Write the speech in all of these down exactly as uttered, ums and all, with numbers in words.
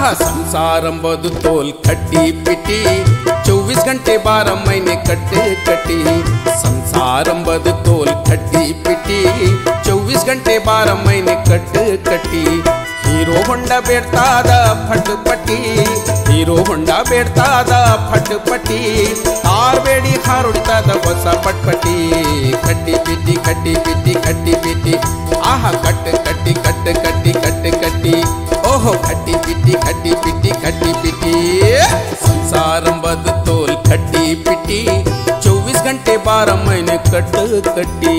आहा संसारंबದು तोल खट्टी पिटी चौबीस घंटे बारह महीने कट्टे कटी संसारंबದು तोल खट्टी पिटी चौबीस घंटे बारह महीने कट कटी हीरो होंडा बेಡ್ತಾದ फटपटी हीरो होंडा बेಡ್ತಾದ फटपटी तार बेड़ी हारुಡ್ತಾದ ಹೊಸ पटपटी खट्टी पिटी खट्टी पिटी खट्टी पिटी आहा कट कट्टी कट कट्टी कट कट्टी ओहो खट्टी पिटी खट्टी पिटी खट्टी पिटी संसारंबದು तोल खट्टी पिटी चौबीस घंटे बारह महीने कट कटी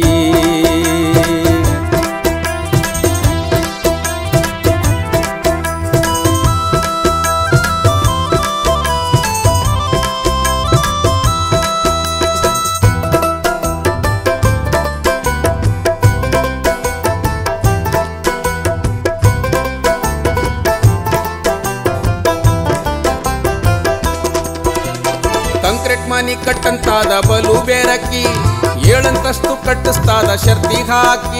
कंक्रीट मनी कಟ್ಟಂತಾದ ಬಲು ಬೇರಕ್ಕಿ ಏಳಂತಸ್ತು ಕಟ್ಟಿಸ್ತಾದ ಶರ್ತಿ ಹಾಕಿ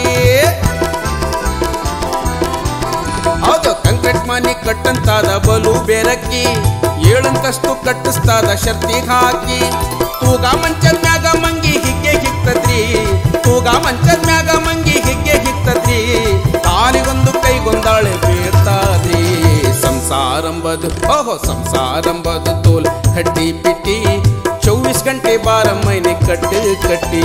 ಹೌದು ಕಂಕ್ರೀಟ್ ಮನಿ ಕಟ್ಟಂತಾದ ಬಲು ಬೇರಕ್ಕಿ ಏಳಂತಸ್ತು ಕಟ್ಟಿಸ್ತಾದ ಶರ್ತಿ ಹಾಕಿ ತೂಗ ಮಂಚದ ಮ್ಯಾಗ ಮಂಗಿ ಹಿಗ್ಗೆ ಹಿಕ್ತದ್ರಿ ತೂಗ ಮಂಚದ ಮ್ಯಾಗ ಮಂಗಿ ಹಿಗ್ಗೆ ಹಿಕ್ತದ್ರಿ ತಾಲಿಗೊಂದು ಕೈಗೊಂದಾಳೆ ಬೇಡ್ತಾದ್ರಿ संसारंबದು ओहो संसारंबದು तोल खट्टी पिटी चौबीस घंटे बारह महीने कट कटी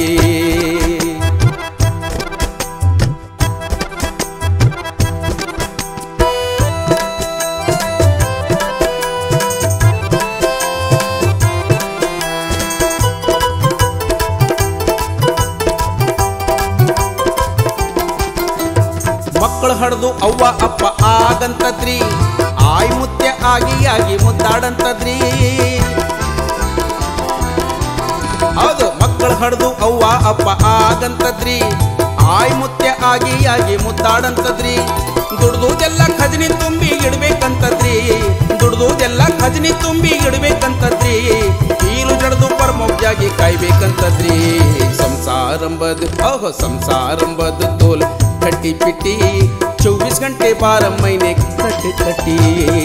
ಮಕ್ಕಳು ಹಡ್ದು ಅವ್ವ ಅಪ್ಪ ಆಗಂತದ್ರಿ ಆಯ್ ಮುತ್ಯ ಆಗಿ ಆಗಿ ಮುದ್ದಾಡಂತದ್ರಿ ಹೌದು ಮಕ್ಕಳು ಹಡ್ದು ಅವ್ವ ಅಪ್ಪ ಆಗಂತದ್ರಿ ಆಯ್ ಮುತ್ಯ ಆಗಿ ಆಗಿ ಮುದ್ದಾಡಂತದ್ರಿ ದುಡ್ದುದೆಲ್ಲ ಖಜನಿ ತುಂಬಿ ಇಡ್ಬೇಕಂತದ್ರಿ ದುಡ್ದುದೆಲ್ಲ ಖಜನಿ ತುಂಬಿ ಇಡ್ಬೇಕಂತದ್ರಿ ಕೀಲು ಜಡ್ದು ಪರಮೊಬ್ಜಾಗಿ ಕಾಯ್ಬೇಕಂತದ್ರಿ ಸಂಸಾರಂಬದು ಓಹೋ ಸಂಸಾರಂಬದು ತೋಲ್ खट्टी पिटी चौबीस घंटे बारह महीने कट कटी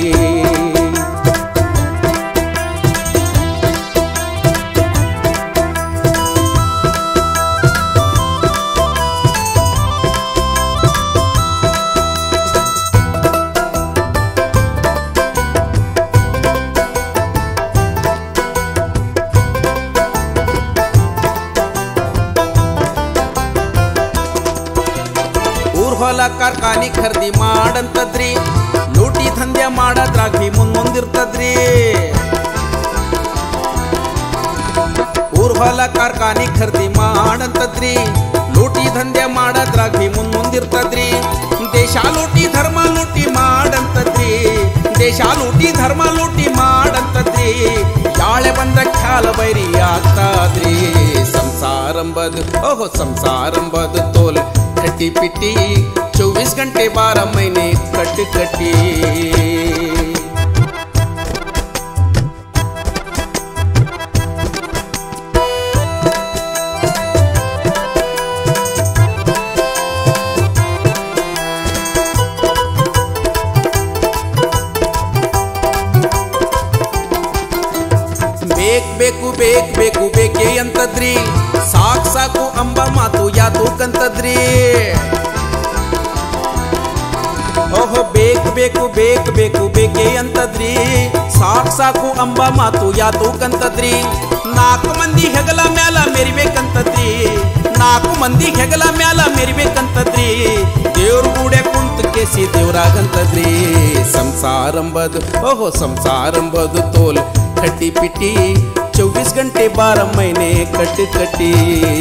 ಹೊಲ ಕಾರ್ಖಾನೆ ಖರೀದಿ ಮಾಡಂತದ್ರಿ ಲೂಟಿ ದಂಧೆ ಮಾಡದ್ರಾಗಿ ಮುಂದಿರ್ತದ್ರಿ ಊರ್ ಹೊಲ ಕಾರ್ಖಾನೆ ಖರೀದಿ ಮಾಡಂತದ್ರಿ ಲೂಟಿ ದಂಧೆ ಮಾಡದ್ರಾಗಿ ಮುಂದಿರ್ತದ್ರಿ ದೇಶ ಲೂಟಿ ಧರ್ಮ ಲೂಟಿ ಮಾಡಂತದ್ರಿ ದೇಶ ಲೂಟಿ ಧರ್ಮ ಲೂಟಿ ಮಾಡಂತದ್ರಿ ಯಾಳೆ ಬಂದ ಖ್ಯಾಲ ಬೈರಿ ಆಗ್ತಾದ್ರಿ ಸಂಸಾರಂಬದು ಓಹೋ ಸಂಸಾರಂಬದು ತೋಲ್ खट्टी पिटी चौबीस घंटे बारह महीने कट कटी ಬೇಕ್ ಬೇಕು ಬೇಕ್ ಬೇಕು ಬೇಕೆ ಅಂತದ್ರಿ ಸಾಕ್ ಸಾಕು ಅಂಬ ಮಾತು ಯಾತೂಕಂತದ್ರಿ ಓಹೋ ಬೇಕ್ ಬೇಕು ಬೇಕ್ ಬೇಕು ಬೇಕೆ ಅಂತದ್ರಿ ಸಾಕ್ ಸಾಕು ಅಂಬ ಮಾತು ಯಾತೂಕಂತದ್ರಿ ನಾಲ್ಕು ಮಂದಿ ಹೆಗಲ ಮ್ಯಾಲ ಮೆರಿಬೇಕಂತದ್ರಿ ನಾಲ್ಕು ಮಂದಿ ಹೆಗಲ ಮ್ಯಾಲ ಮೆರಿಬೇಕಂತದ್ರಿ ದೇವ್ರ ಗೂಡೆ ಕುಂತ ಕೇಸಿ ದೇವ್ರಾಗಂತದ್ರಿ ಸಂಸಾರಂಬದು ಓಹೋ ಸಂಸಾರಂಬದು ತೋಲ್ खट्टी पिटी चौबीस घंटे बारह महीने कट कटी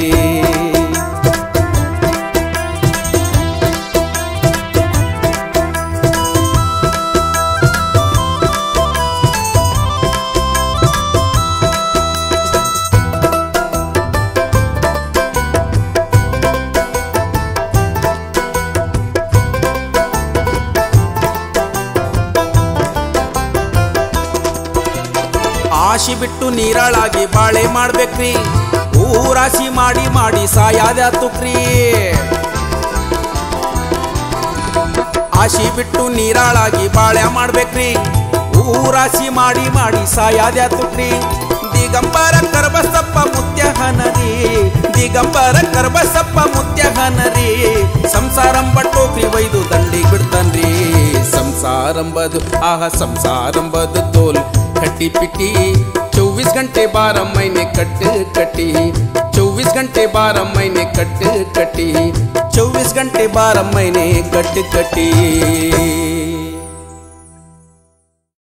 ಆಶಿ ಬಿಟ್ಟು ನೀರಾಳಾಗಿ ಬಾಳೆ ಮಾಡ್ಬೇಕ್ರಿ ಊರಾಶಿ ಮಾಡಿ ಮಾಡಿ ಸಾಯಾದ್ಯಾತುಕ್ರಿ ರಾಶಿ ಬಿಟ್ಟು ನೀರಾಳಾಗಿ ಬಾಳ್ಯ ಮಾಡ್ಬೇಕ್ರಿ ಊರಾಶಿ ಮಾಡಿ ಮಾಡಿ ಸಾಯಾದ್ಯ ತುಟ್ರಿ ದಿಗಂಬರ ಕರ್ಬಸಪ್ಪ ಮುತ್ಯಹನರಿ ದಿಗಂಬರ ಕರ್ಬಸಪ್ಪ ಮುತ್ಯಹನರಿ ಸಂಸಾರಂಬ ಟೋಕ್ರಿ ಒಯ್ದು ದಂಡಿಗೆ ಬಿಡ್ತಾನ್ರಿ ಸಂಸಾರಂಬದು ಆಹ ಸಂಸಾರಂಬದು ತೋಲ್ खट्टी पिटी चौबीस घंटे बारह महीने कट कटी चौबीस घंटे बारह महीने कट कटी चौबीस घंटे बारह महीने कट कटी।